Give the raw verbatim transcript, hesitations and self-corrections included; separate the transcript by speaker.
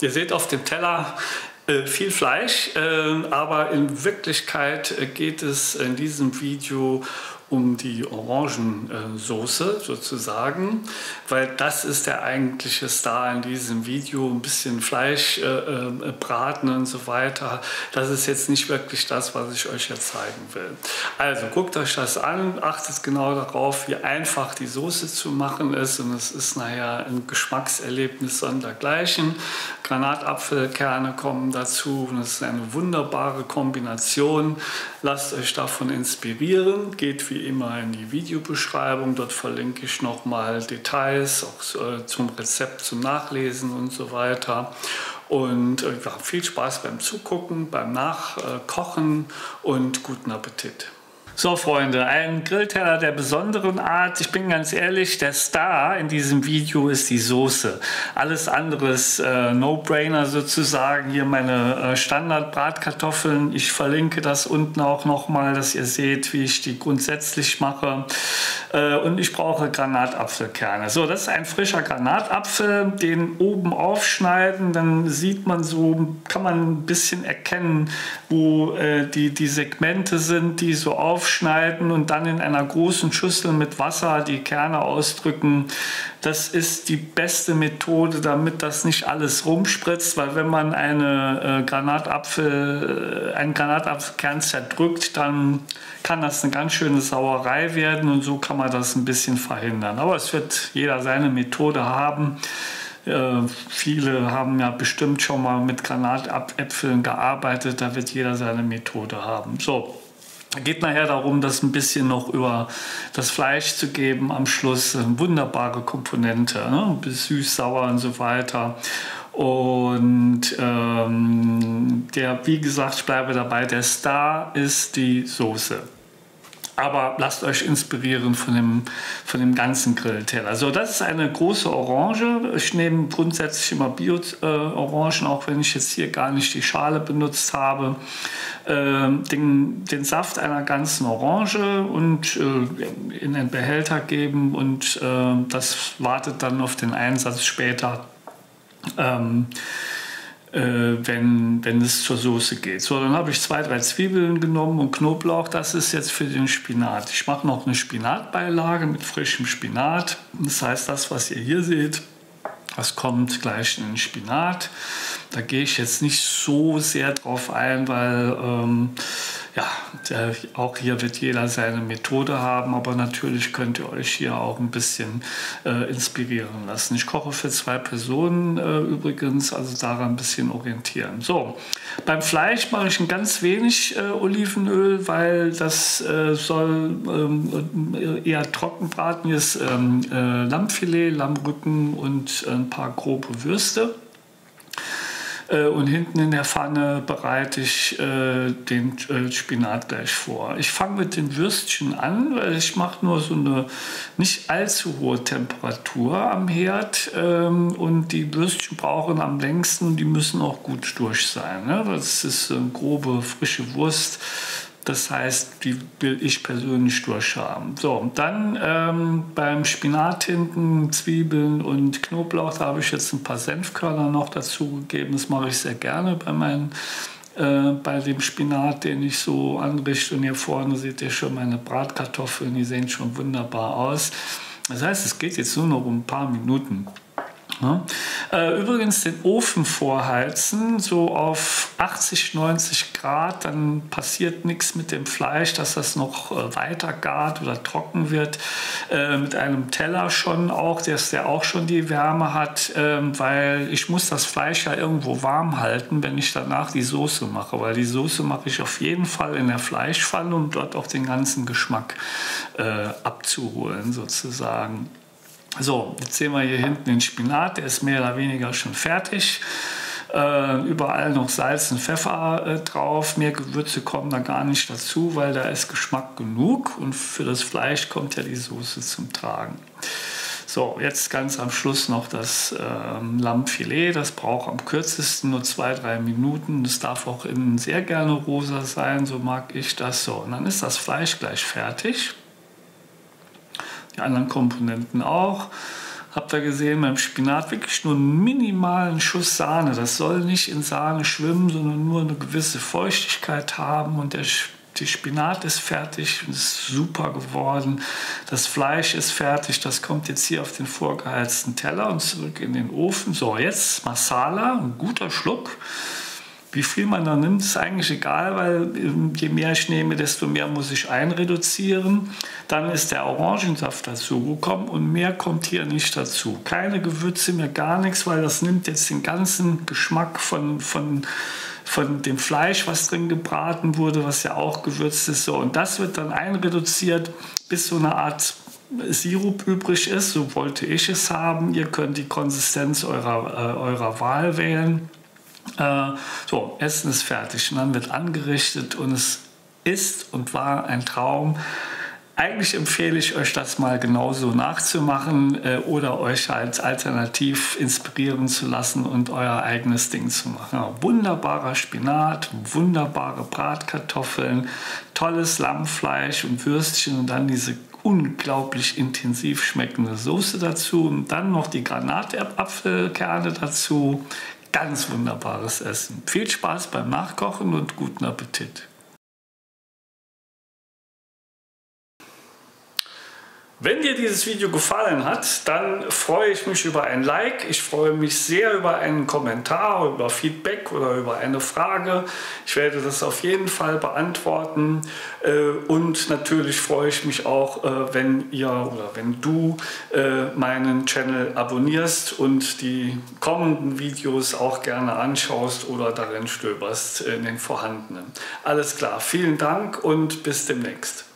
Speaker 1: ihr seht auf dem Teller äh, viel Fleisch, äh, aber in Wirklichkeit äh, geht es in diesem Video um die Orangensoße sozusagen, weil das ist der eigentliche Star in diesem Video. Ein bisschen Fleisch äh, äh, braten und so weiter. Das ist jetzt nicht wirklich das, was ich euch jetzt zeigen will. Also guckt euch das an, achtet genau darauf, wie einfach die Soße zu machen ist, und es ist nachher ein Geschmackserlebnis sondergleichen. Granatapfelkerne kommen dazu und es ist eine wunderbare Kombination. Lasst euch davon inspirieren, geht wie immer in die Videobeschreibung, dort verlinke ich nochmal Details auch äh, zum Rezept, zum Nachlesen und so weiter. Und äh, ja, viel Spaß beim Zugucken, beim Nachkochen und guten Appetit. So Freunde, ein Grillteller der besonderen Art. Ich bin ganz ehrlich, der Star in diesem Video ist die Soße. Alles andere ist äh, No-Brainer sozusagen. Hier meine äh, Standard-Bratkartoffeln. Ich verlinke das unten auch nochmal, dass ihr seht, wie ich die grundsätzlich mache. Äh, und ich brauche Granatapfelkerne. So, das ist ein frischer Granatapfel. Den oben aufschneiden, dann sieht man so, kann man ein bisschen erkennen, wo äh, die, die Segmente sind, die so auf aufschneiden und dann in einer großen Schüssel mit Wasser die Kerne ausdrücken. Das ist die beste Methode, damit das nicht alles rumspritzt, weil wenn man eine äh, Granatapfel, äh, einen Granatapfelkern zerdrückt, dann kann das eine ganz schöne Sauerei werden, und so kann man das ein bisschen verhindern. Aber es wird jeder seine Methode haben. Äh, viele haben ja bestimmt schon mal mit Granatäpfeln gearbeitet, da wird jeder seine Methode haben. So. Geht nachher darum, das ein bisschen noch über das Fleisch zu geben. Am Schluss eine wunderbare Komponente, ne? Süß, sauer und so weiter. Und ähm, der, wie gesagt, ich bleibe dabei, der Star ist die Soße. Aber lasst euch inspirieren von dem, von dem ganzen Grillteller. Also das ist eine große Orange. Ich nehme grundsätzlich immer Bio-Orangen, auch wenn ich jetzt hier gar nicht die Schale benutzt habe. Ähm, den, den Saft einer ganzen Orange und äh, in den Behälter geben, und äh, das wartet dann auf den Einsatz später. Ähm, Wenn, wenn es zur Soße geht. So, dann habe ich zwei, drei Zwiebeln genommen und Knoblauch. Das ist jetzt für den Spinat. Ich mache noch eine Spinatbeilage mit frischem Spinat. Das heißt, das, was ihr hier seht, das kommt gleich in den Spinat. Da gehe ich jetzt nicht so sehr drauf ein, weil ähm, ja, der, auch hier wird jeder seine Methode haben, aber natürlich könnt ihr euch hier auch ein bisschen äh, inspirieren lassen. Ich koche für zwei Personen äh, übrigens, also daran ein bisschen orientieren. So, beim Fleisch mache ich ein ganz wenig äh, Olivenöl, weil das äh, soll ähm, eher trocken braten. Hier ist ähm, äh, Lammfilet, Lammrücken und ein paar grobe Würste. Und hinten in der Pfanne bereite ich äh, den äh, Spinat gleich vor. Ich fange mit den Würstchen an, weil ich mache nur so eine nicht allzu hohe Temperatur am Herd. Ähm, und die Würstchen brauchen am längsten, und die müssen auch gut durch sein. Ne? Das ist eine grobe, frische Wurst. Das heißt, die will ich persönlich durchhaben. So, und dann ähm, beim Spinat hinten Zwiebeln und Knoblauch, da habe ich jetzt ein paar Senfkörner noch dazu gegeben. Das mache ich sehr gerne bei, meinen, äh, bei dem Spinat, den ich so anrichte. Und hier vorne seht ihr schon meine Bratkartoffeln, die sehen schon wunderbar aus. Das heißt, es geht jetzt nur noch um ein paar Minuten. Ja. Äh, übrigens den Ofen vorheizen, so auf achtzig, neunzig Grad, dann passiert nichts mit dem Fleisch, dass das noch äh, weiter gart oder trocken wird. Äh, mit einem Teller schon auch, dass der auch schon die Wärme hat, äh, weil ich muss das Fleisch ja irgendwo warm halten, wenn ich danach die Soße mache, weil die Soße mache ich auf jeden Fall in der Fleischpfanne, um dort auch den ganzen Geschmack äh, abzuholen sozusagen. So, jetzt sehen wir hier hinten den Spinat, der ist mehr oder weniger schon fertig. Äh, überall noch Salz und Pfeffer äh, drauf. Mehr Gewürze kommen da gar nicht dazu, weil da ist Geschmack genug, und für das Fleisch kommt ja die Soße zum Tragen. So, jetzt ganz am Schluss noch das äh, Lammfilet. Das braucht am kürzesten nur zwei, drei Minuten. Das darf auch innen sehr gerne rosa sein, so mag ich das. So, und dann ist das Fleisch gleich fertig. Die anderen Komponenten auch. habt ihr gesehen, beim Spinat wirklich nur einen minimalen Schuss Sahne. Das soll nicht in Sahne schwimmen, sondern nur eine gewisse Feuchtigkeit haben. Und der Die Spinat ist fertig, ist super geworden. Das Fleisch ist fertig, das kommt jetzt hier auf den vorgeheizten Teller und zurück in den Ofen. So, jetzt Masala, ein guter Schluck. Wie viel man da nimmt, ist eigentlich egal, weil je mehr ich nehme, desto mehr muss ich einreduzieren. Dann ist der Orangensaft dazugekommen und mehr kommt hier nicht dazu. Keine Gewürze mehr, gar nichts, weil das nimmt jetzt den ganzen Geschmack von, von, von dem Fleisch, was drin gebraten wurde, was ja auch gewürzt ist. So, und das wird dann einreduziert, bis so eine Art Sirup übrig ist. So wollte ich es haben. Ihr könnt die Konsistenz eurer, äh, eurer Wahl wählen. Äh, so, Essen ist fertig und dann wird angerichtet und es ist und war ein Traum. Eigentlich empfehle ich euch, das mal genauso nachzumachen äh, oder euch halt alternativ inspirieren zu lassen und euer eigenes Ding zu machen. Ja, wunderbarer Spinat, wunderbare Bratkartoffeln, tolles Lammfleisch und Würstchen und dann diese unglaublich intensiv schmeckende Soße dazu und dann noch die Granatapfelkerne dazu. Ganz wunderbares Essen. Viel Spaß beim Nachkochen und guten Appetit. Wenn dir dieses Video gefallen hat, dann freue ich mich über ein Like. Ich freue mich sehr über einen Kommentar, über Feedback oder über eine Frage. Ich werde das auf jeden Fall beantworten. Und natürlich freue ich mich auch, wenn ihr oder wenn du meinen Channel abonnierst und die kommenden Videos auch gerne anschaust oder darin stöberst in den vorhandenen. Alles klar, vielen Dank und bis demnächst.